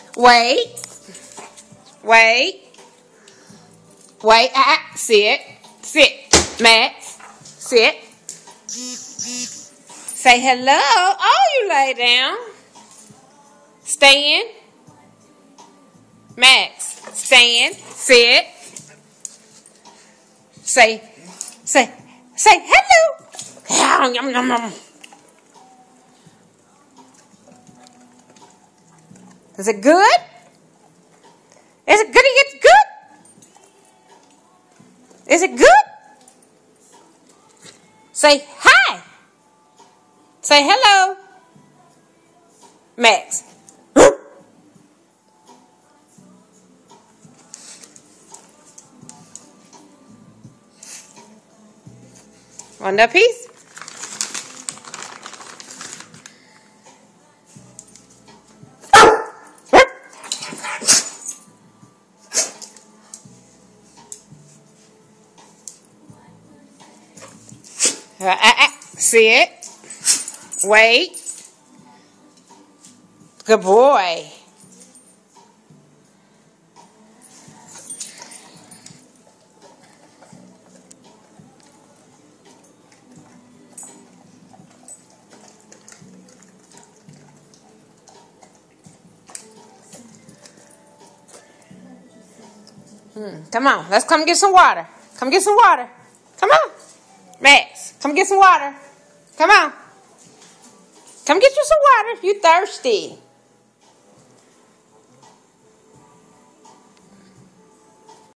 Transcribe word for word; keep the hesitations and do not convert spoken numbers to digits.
Wait. Wait. Wait. Ah, sit. Sit. Max. Sit. Say hello. Oh, you lay down. Stand. Max. Stand. Sit. Say. Say. Say hello. Yum, yum, yum. Is it good? Is it good? It's good. Is it good? Say hi. Say hello. Max. Want that piece? Uh, uh, uh, sit. Wait. Good boy. Hmm. Come on, let's come get some water. Come get some water. Come on. Max, come get some water. Come on. Come get you some water. You thirsty.